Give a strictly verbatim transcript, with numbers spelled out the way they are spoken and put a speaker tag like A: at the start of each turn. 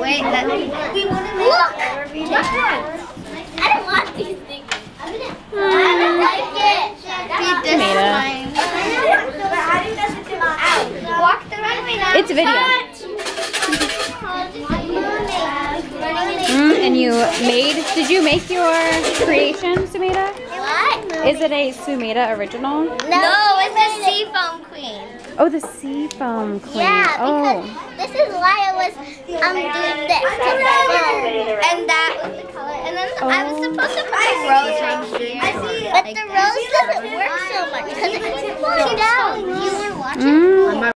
A: Wait, let me.
B: Look! I don't want these things. I don't like it.
A: Feed this
C: Tomato.
A: slime. Walk the runway now.
C: It's a video. Mm, and you made, did you make your creation, Sumeda?
B: What?
C: Is it a Sumeda original?
B: No, it's the seafoam queen.
C: Oh, the sea foam queen.
B: Yeah,
C: oh.
B: because this is why I was um doing this.
A: And that was the color. And then I was supposed to put the rose right here.
B: But the rose doesn't work so much because it keeps falling down. You were watching?
C: Mm.